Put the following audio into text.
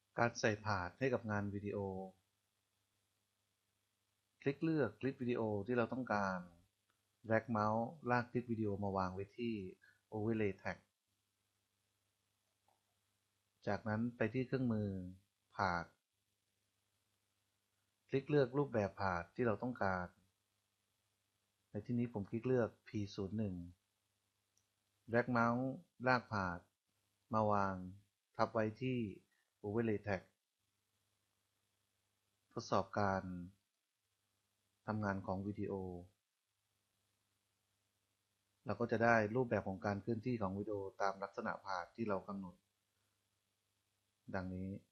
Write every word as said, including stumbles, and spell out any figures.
การใส่พาธให้กับงานวิดีโอคลิกเลือกคลิปวิดีโอที่เราต้องการแดรกเมาส์ลากคลิปวิดีโอมาวางไว้ที่ Overlay Tag จากนั้นไปที่เครื่องมือพาธคลิกเลือกรูปแบบพาธที่เราต้องการในที่นี้ผมคลิกเลือก พี ศูนย์ หนึ่ง แดรกเมาส์ลากพาธมาวางทับไว้ที่ Overlay Tag ทดสอบการทำงานของวิดีโอเราก็จะได้รูปแบบของการเคลื่อนที่ของวิดีโอตามลักษณะพาธที่เรากำหนดดังนี้